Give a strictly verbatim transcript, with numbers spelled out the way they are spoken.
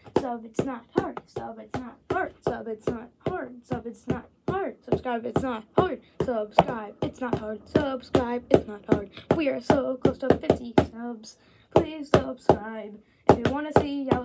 Sub, it's not hard. Sub, it's not hard. Sub, it's not hard. Sub, it's not hard. Subscribe, it's not hard. Subscribe, it's not hard. Subscribe, it's not hard. We are so close to fifty subs. Please subscribe. If you want to see yellow